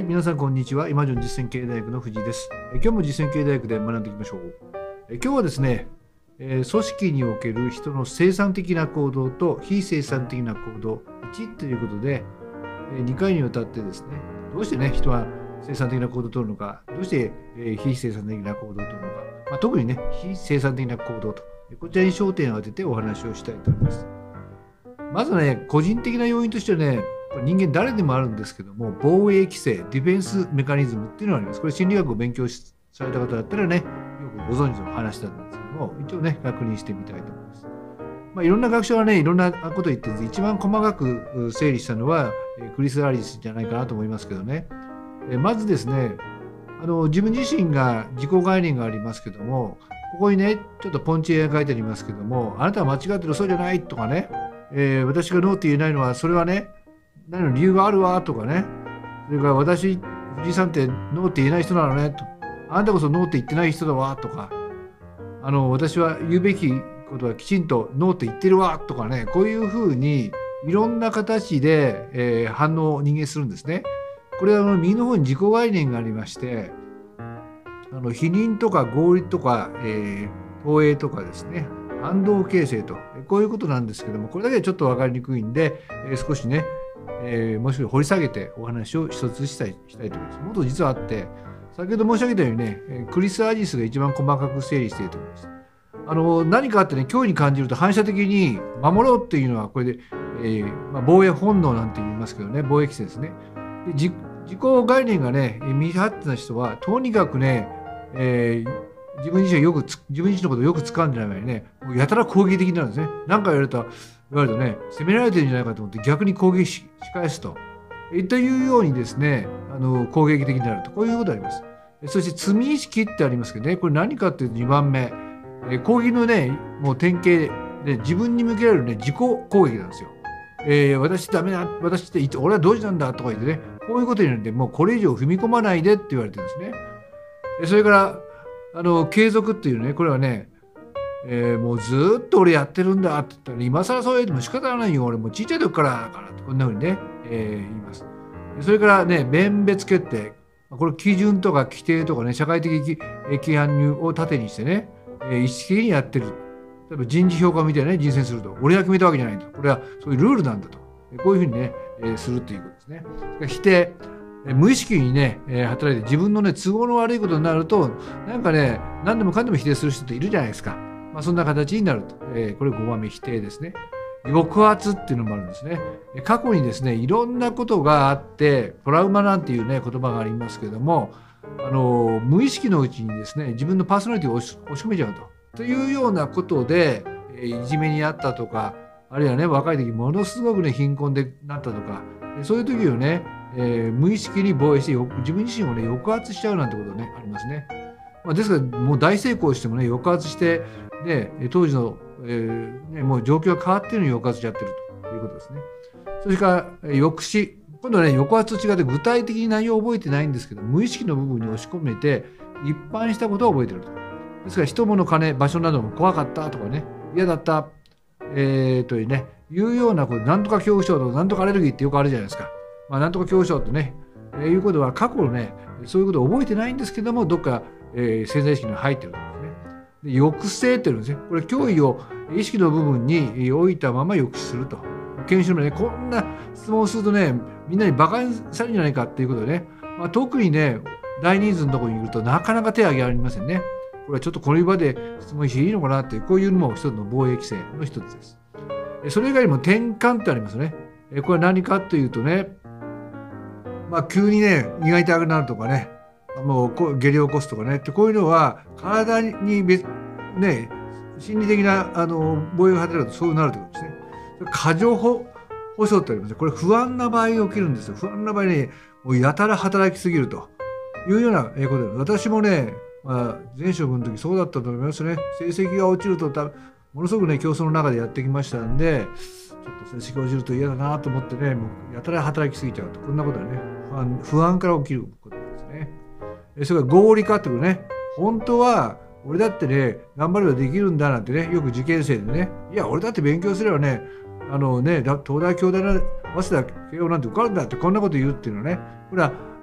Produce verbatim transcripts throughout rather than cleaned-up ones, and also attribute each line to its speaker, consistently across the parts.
Speaker 1: 皆さんこんにちは。イマジョン実践経営大学の藤井です。え今日も実践経営大学で学んでいきましょう。え今日はですね、えー、組織における人の生産的な行動と非生産的な行動いちということで、えー、にかいにわたってですね、どうしてね人は生産的な行動を取るのか、どうして、えー、非生産的な行動を取るのか、まあ、特にね非生産的な行動とこちらに焦点を当ててお話をしたいと思います。まずね、個人的な要因としてはね、人間誰でもあるんですけども、防衛規制、ディフェンスメカニズムっていうのがあります。これ心理学を勉強された方だったらね、よくご存知の話だったんですけども、一応ね、確認してみたいと思います。まあ、いろんな学者はね、いろんなことを言って一番細かく整理したのはクリス・アリスじゃないかなと思いますけどね。まずですね、あの自分自身が自己概念がありますけども、ここにね、ちょっとポンチ絵が書いてありますけども、あなたは間違ってる、そうじゃないとかね、えー、私がノーって言えないのは、それはね、何の理由があるわとかね、それから私、藤井さんってノーって言えない人なのねと、あなたこそノーって言ってない人だわとか、あの私は言うべきことはきちんとノーって言ってるわとかね、こういうふうにいろんな形で、えー、反応を人間するんですね。これはあの右の方に自己概念がありまして、あの否認とか合理とか、えー、投影とかですね、反動形成と、こういうことなんですけども、これだけはちょっと分かりにくいんで、えー、少しね、えー、もう少し掘り下げてお話を一つしたいしたいと思います。もっと実はあって、先ほど申し上げたようにね、クリス・アリスが一番細かく整理していると思います。あの何かあってね、脅威に感じると反射的に守ろうっていうのは、これで、えーまあ、防衛本能なんて言いますけどね、防衛規制ですね。で自自己概念がね、未発達な人は、とにかくね、えー自分自身をよくつ自分自身のことをよく掴んでない前にね、もうやたら攻撃的になるんですね。何か言われると言われるとね、責められてるんじゃないかと思って逆に攻撃し返すと。えというようにですね、あの攻撃的になると、こういうことがあります。そして罪意識ってありますけどね、これ何かっていうとにばんめ、え攻撃のね、もう典型で自分に向けられるね、自己攻撃なんですよ。えー、私ダメだ、私って言って、俺はどうしたんだとか言ってね、こういうことになるんで、もうこれ以上踏み込まないでって言われてるんですね。それからあの継続っていうね、これはね、えー、もうずっと俺やってるんだって言ったら、今更そう言っても仕方ないよ、俺もうちっちゃい時からだからって、こんなふうにね、えー、言います。それからね、弁別決定、これ基準とか規定とかね、社会的規範を盾にしてね、えー、意識的にやってる。例えば人事評価みたいなね、人選すると、俺が決めたわけじゃないんだ。これはそういうルールなんだと。こういうふうにね、えー、するということですね。否定。無意識にね、えー、働いて自分のね、都合の悪いことになると、なんかね、何でもかんでも否定する人っているじゃないですか。まあ、そんな形になると。えー、これごばんめ、否定ですね。抑圧っていうのもあるんですね。過去にですね、いろんなことがあって、トラウマなんていうね、言葉がありますけども、あの無意識のうちにですね、自分のパーソナリティを押し押し込めちゃうと。というようなことで、えー、いじめにあったとか、あるいはね、若い時ものすごくね、貧困でなったとか、そういう時をね、えー、無意識に防衛して自分自身をね抑圧しちゃうなんてことねありますね。まあ、ですからもう大成功してもね抑圧してね当時の、えーね、もう状況が変わっているのに抑圧しちゃってるということですね。それから抑止、今度はね抑圧と違って具体的に内容を覚えてないんですけど、無意識の部分に押し込めて一般したことを覚えてると。ですから人物金場所なども怖かったとかね、嫌だった、えー、というねいうようなこと、なんとか恐怖症とかなんとかアレルギーってよくあるじゃないですか。まあ、なんとか恐怖症ってね、えー、いうことは過去のね、そういうことを覚えてないんですけども、どっか、えー、潜在意識に入ってるんですね。で抑制っていうんですね。これ、脅威を意識の部分に置いたまま抑止すると。研修のね、こんな質問をするとね、みんなに馬鹿にされるんじゃないかっていうことでね、まあ、特にね、大人数のところにいるとなかなか手を挙げられませんね。これはちょっとこの場で質問していいのかなっていう、こういうのも一つの防衛規制の一つです。それ以外にも転換ってありますね。これは何かというとね、まあ、急にね胃が痛くなるとかね、もう下痢を起こすとかねって、こういうのは体に別ね心理的なあの防衛が働くとそうなるということですね。過剰保障ってありますね。これ不安な場合起きるんですよ。不安な場合にもうやたら働きすぎるというようなことで、私もね、まあ、前職の時そうだったと思いますね。成績が落ちるとたものすごくね競争の中でやってきましたんで、ちょっと成績が落ちると嫌だなと思ってね、もうやたら働きすぎちゃうと、こんなことはね不安、不安から起きることですね。それから合理化ってことね、本当は俺だってね頑張ればできるんだなんてね、よく受験生でね、いや俺だって勉強すればね、あのね東大京大の早稲田慶応なんて受かるんだって、こんなこと言うっていうのはね、これは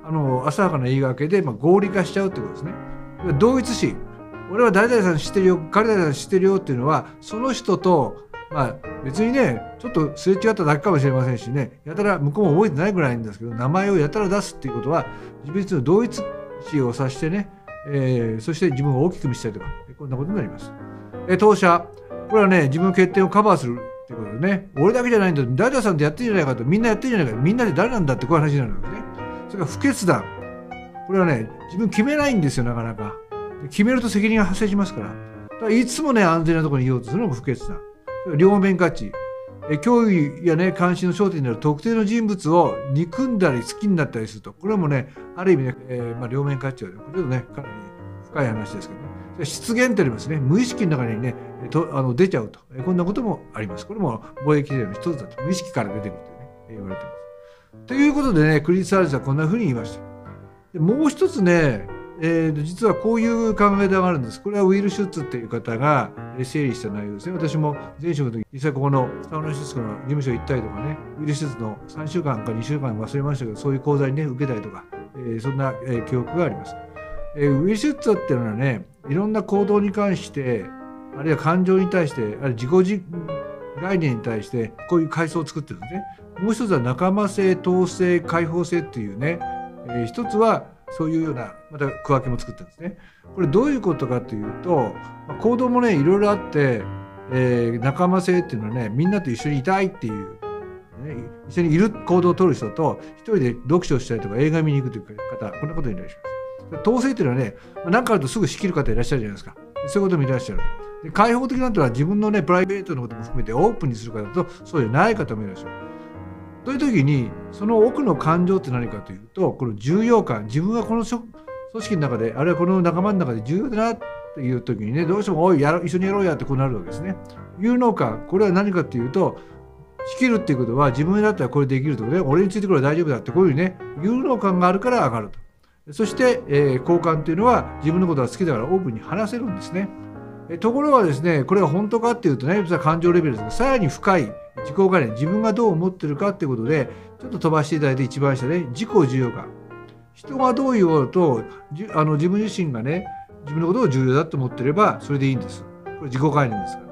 Speaker 1: あの浅はかな言い訳で、まあ、合理化しちゃうってことですね。同一視、俺は誰々さん知ってるよ、彼々さん知ってるよっていうのは、その人と、まあ、別にねちょっとすれ違っただけかもしれませんしね、やたら向こうも覚えてないぐらいなんですけど、名前をやたら出すっていうことは自別の同一視を指してね、えー、そして自分を大きく見せたりとか、こんなことになります。えー、当社、これはね自分の欠点をカバーするっていうことでね、俺だけじゃないんだ、誰々さんってやってるんじゃないかと、みんなやってるんじゃないか、みんなで誰なんだってこういう話になるわけですね。それから不決断、これはね自分決めないんですよ、なかなか。決めると責任が発生しますから。だからいつもね安全なところにいようとするのが不決断。両面価値、え脅威やね関心の焦点になる特定の人物を憎んだり好きになったりすると、これもねある意味ね、えーまあ、両面価値はね、これちょっとねかなり深い話ですけどね。失言ってありますね。無意識の中にねとあの出ちゃうと、えこんなこともあります。これも貿易税の一つだと、無意識から出てくると、ね、言われています。ということでね、クリス・サールスはこんなふうに言いました。でもう一つね、えー、実はこういう考え方があるんです。これはウィル・シュッツっていう方が整理した内容ですね。私も前職の時、実際ここのサウナシスコの事務所行ったりとかね、ウィル・シュッツのさんしゅうかんかにしゅうかん忘れましたけど、そういう講座にね、受けたりとか、えー、そんな、えー、記憶があります。えー、ウィル・シュッツっていうのはね、いろんな行動に関して、あるいは感情に対して、あるいは自己概念に対して、こういう階層を作ってるんですね。もう一つは仲間性、統制、開放性っていうね、えー、一つはそういうようなまた区分けも作ったんですね。これどういうことかというと、行動もねいろいろあって、えー、仲間性っていうのはね、みんなと一緒にいたいっていう、ね、一緒にいる行動を取る人と、一人で読書したりとか映画見に行くという方、こんなことにいらっしゃいます。統制っていうのはね、何かあるとすぐ仕切る方いらっしゃるじゃないですか。そういうこともいらっしゃる。で、開放的なのは自分のねプライベートのことも含めてオープンにする方と、そうじゃない方もいらっしゃる。という時に、その奥の感情って何かというと、この重要感、自分はこの組織の中で、あるいはこの仲間の中で重要だなっていう時にね、どうしてもおいやろ一緒にやろうやってこうなるわけですね。有能感、これは何かというと、仕切るっていうことは自分だったらこれできるとかね、俺についてこれは大丈夫だって、こういうね有能感があるから上がると。そして、えー、好感っていうのは自分のことが好きだからオープンに話せるんですね。えところがですね、これは本当かっていうとね、実は感情レベルですが、さらに深い自己概念、自分がどう思ってるかっていうことで、ちょっと飛ばしていただいて、一番下で、ね、自己重要感。人がどう言おうと、じあの自分自身がね、自分のことを重要だと思ってれば、それでいいんです。これ自己概念ですから。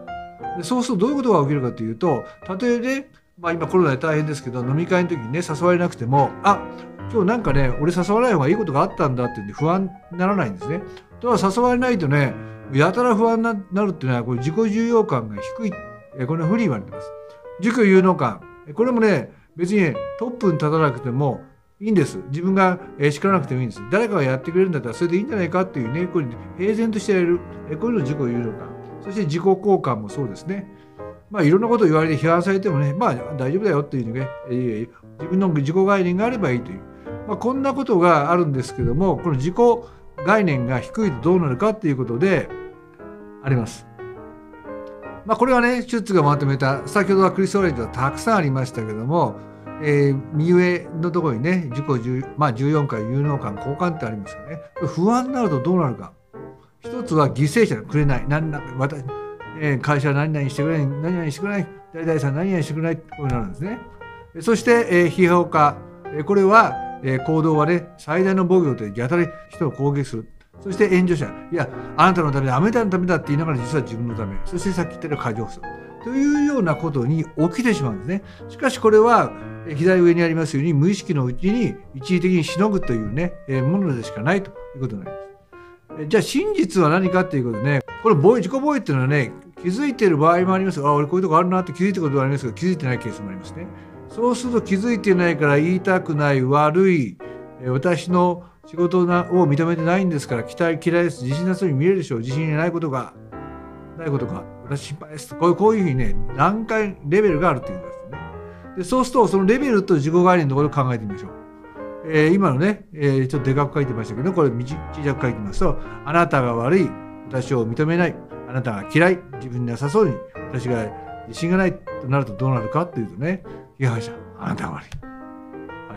Speaker 1: でそうするとどういうことが起きるかというと、たとえね、まあ今コロナで大変ですけど、飲み会の時にね、誘われなくても、あ、今日なんかね、俺誘わない方がいいことがあったんだって言って不安にならないんですね。ただ誘われないとね、やたら不安になるっていうのは、これ自己重要感が低い。これは不利に言われてます。自己有能感。これもね、別に、ね、トップに立たなくてもいいんです。自分が叱らなくてもいいんです。誰かがやってくれるんだったらそれでいいんじゃないかっていうね、これ平然としてやれる。こういうの自己有能感。そして自己好感もそうですね。まあいろんなことを言われて批判されてもね、まあ大丈夫だよっていうね、自分の自己概念があればいいという。まあこんなことがあるんですけども、この自己概念が低いとどうなるかっていうことであります。まあこれはね、シュッツがまとめた、先ほどはクリストフレージはたくさんありましたけども、えー、右上のところにね、自己10、まあ、じゅうよんかい有能感、好感ってありますよね。不安になるとどうなるか。一つは犠牲者がくれない。何々私、えー、会社は何々してくれない、何々してくれない、誰々さん何々してくれない、こうなるんですね。そして、えー、批評家。これは、えー、行動はね、最大の防御とやたら人を攻撃する。そして援助者。いや、あなたのためだ、あなたのためだって言いながら実は自分のため。そしてさっき言ったように過剰する。というようなことに起きてしまうんですね。しかしこれは、左上にありますように、無意識のうちに一時的にしのぐというね、えー、ものでしかないということになります。じゃあ真実は何かっていうことでね、これ防衛、自己防衛っていうのはね、気づいている場合もあります。あ、俺こういうとこあるなって気づいたことがありますけど、気づいてないケースもありますね。そうすると気づいてないから言いたくない、悪い、えー、私の仕事を認めてないんですから、期待嫌いです。自信なさそうに見えるでしょう。自信にないことが、ないことが、私心配です。こういう、こういうふうにね、段階、レベルがあるというんですね。で、そうすると、そのレベルと自己概念のところを考えてみましょう。えー、今のね、えー、ちょっとでかく書いてましたけど、これ小さく書いてますと、あなたが悪い、私を認めない、あなたが嫌い、自分になさそうに、私が自信がないとなるとどうなるかというとね、批判者、あなたが悪い。はい。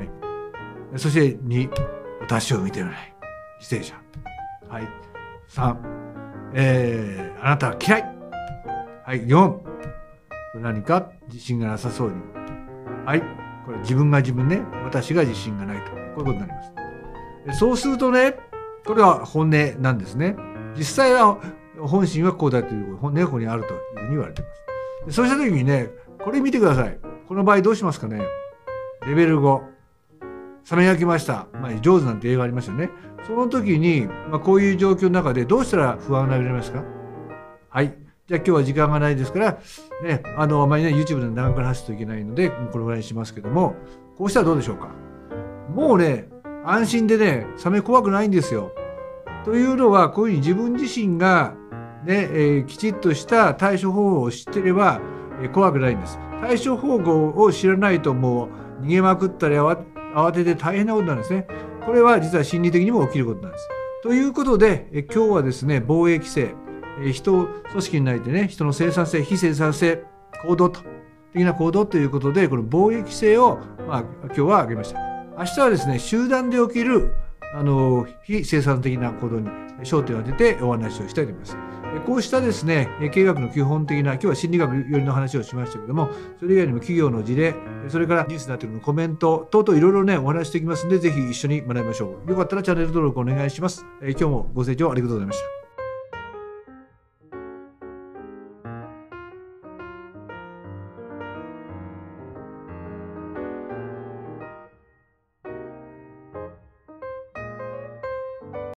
Speaker 1: そしてに、私を認めない、犠牲者。はい。さん、えー、あなたは嫌い。はい。よん、これ何か自信がなさそうに。はい。これ自分が自分ね、私が自信がないと。こういうことになります。 そうするとね、これは本音なんですね。実際は本心はこうだという本音がここにあるというふうに言われています。でそうした時にね、これ見てください。この場合どうしますかね。レベルご、冷め焼きました。まあ、上手なんて映画ありますよね。その時に、まあ、こういう状況の中でどうしたら不安がられますか。はい。じゃあ今日は時間がないですから、ね、あの、あまりね、YouTube で長く話すといけないので、これぐらいにしますけども、こうしたらどうでしょうか。もうね、安心でね、冷め怖くないんですよ。というのは、こういうふうに自分自身が、ね、えー、きちっとした対処方法を知っていれば、えー、怖くないんです。対処方法を知らないともう逃げまくったり慌てて大変なことなんですね。これは実は心理的にも起きることなんです。ということで、え今日はですね、防衛規制、え人、組織になってね、人の生産性、非生産性、行動と、的な行動ということで、この防衛規制を、まあ、今日は挙げました。明日はですね、集団で起きる、あの、非生産的な行動に焦点を当ててお話をしたいと思います。こうしたですね、経営学の基本的な、今日は心理学寄りの話をしましたけども、それ以外にも企業の事例、それからニュースになっているコメント等々いろいろね、お話していきますので、ぜひ一緒に学びましょう。よかったらチャンネル登録お願いします。今日もご清聴ありがとうございました。